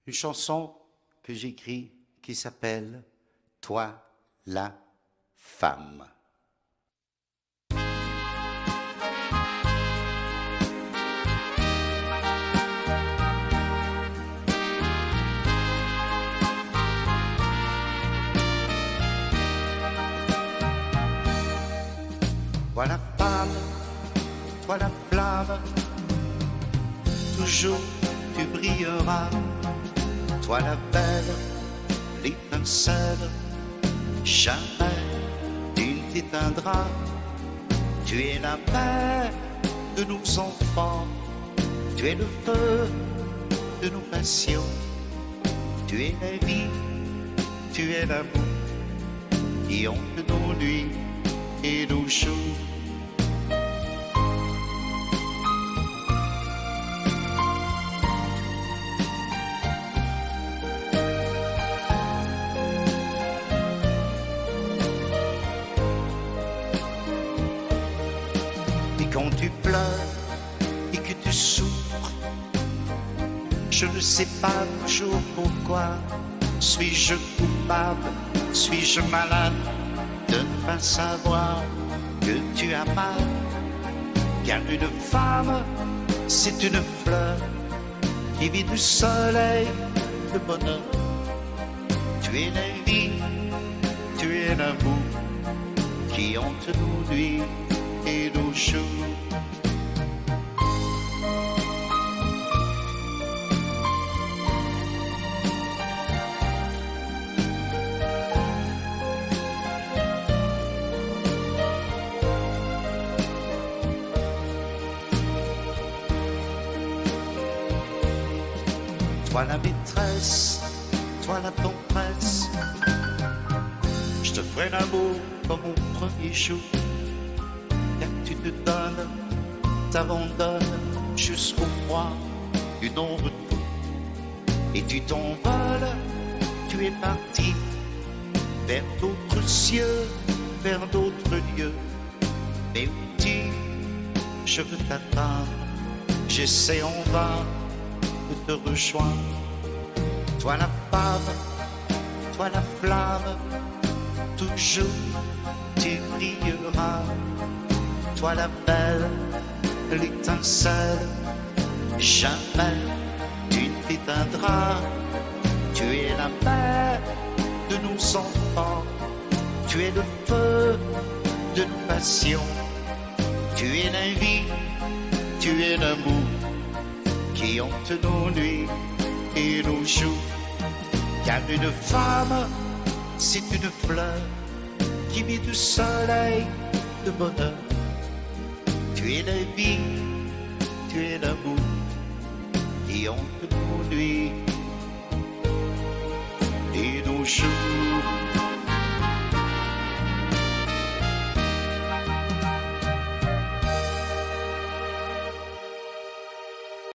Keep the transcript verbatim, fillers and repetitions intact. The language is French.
une chanson que j'écris qui s'appelle « Toi, la femme ». Toi la femme, toi la flamme, toujours tu brilleras. Toi la belle, l'étincelle, jamais tu ne t'éteindras. Tu es la mère de nos enfants, tu es le feu de nos passions. Tu es la vie, tu es l'amour qui hante nos nuits et nos jours. Et quand tu pleures et que tu souffres, je ne sais pas toujours pourquoi. Suis-je coupable, suis-je malade de ne pas savoir que tu as mal? Car une femme, c'est une fleur qui vit du soleil, le bonheur. Tu es la vie, tu es l'amour qui hante nos nuits et nos jours. Toi la maîtresse, toi la tendresse, je te ferai l'amour comme au premier jour. Car tu te donnes, t'abandonnes jusqu'au froid du non-retour. Et tu t'envoles, tu es parti vers d'autres cieux, vers d'autres lieux. Mais où tu, je veux t'attendre, j'essaie en vain de te rejoindre. Toi la femme, toi la flamme, toujours tu brilleras. Toi la belle, l'étincelle, jamais tu ne t'éteindras. Tu es la mère de nos enfants, tu es le feu de nos passions. Tu es la vie, tu es l'amour qui hante nos nuits et nos jours. Car une femme, c'est une fleur qui vit du soleil, de bonheur. Tu es la vie, tu es l'amour qui hante nos nuits et nos jours.